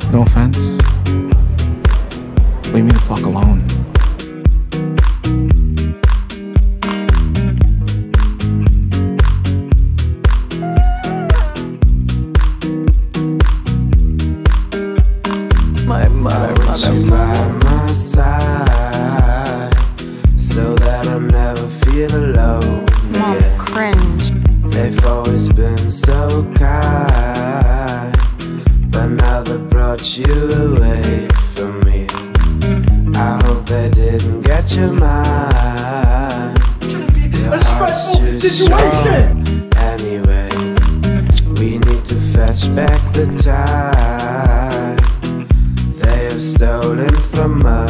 No offense. Leave me the fuck alone. My mother. By my side, so that I never feel alone. Mom, Yeah. cringe. They've always been so kind, but now they've brought you away from me. I hope they didn't get your mind. Your heart's too strong. Anyway, we need to fetch back the time they have stolen from us.